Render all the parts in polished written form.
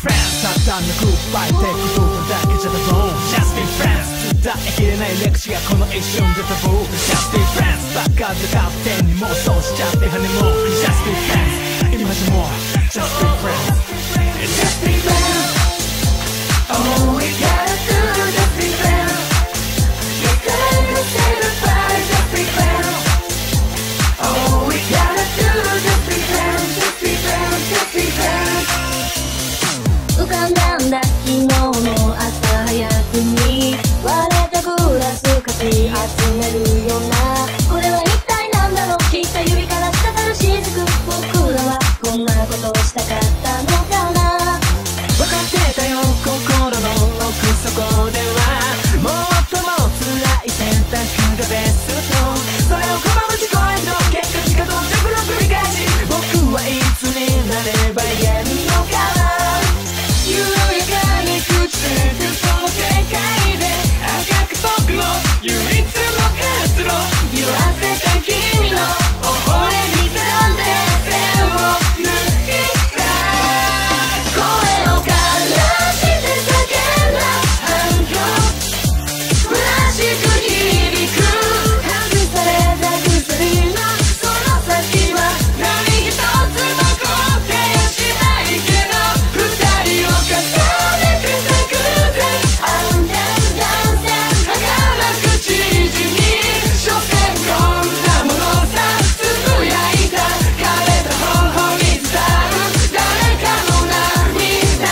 friends ただのグッバイテイク部分だけじゃダボーン Just be friends 伝えきれない歴史がこの一瞬でタブー Just be friends バカで勝手に妄想しちゃってハネモン Just be friends 今じゃもう Just be friends Just be friends All we gotta do Just be friends You couldn't say goodbye Just be friends All we gotta do Just be friends Just be friends Just be friends 浮かんだんだ昨日の朝早くに割れたグラスかき集めるようなこれは一体なんだろう切った指から滴る雫僕らはこんなことをしたかったのかな分かってたよ心の奥底ではもっとも辛い選択がベストそれを拒む自己への結果自家と着の繰り返し僕はいつになれば言えるのかな緩やかに朽ちてくその世界で赤く僕の唯一の活路色あせた君の微笑みなんて線を抜いた声をからして叫んだ反響虚しく響く外された薬のその先は何一つ残ってやしないけど二人を重ねて咲くぜ安全断線儚く縮み所詮こんなものさつぶやいた枯れた頬に伝う誰かの涙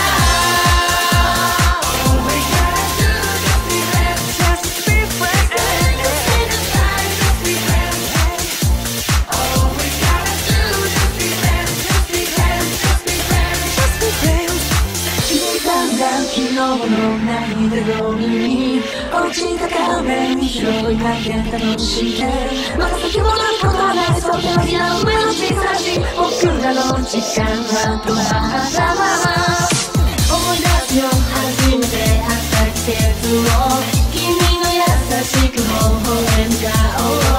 All we gotta do just be friends Just be friends Just be friends All we gotta do just be friends Just be friends Just be friends Just be friends だんだん昨日の涙ごみに落ちた壁に拾いかけたとしてまた先戻ることはないそう手のひらの上の小さし僕らの時間は止まったまま思い出すよ初めて会った季節を君の優しく微笑む顔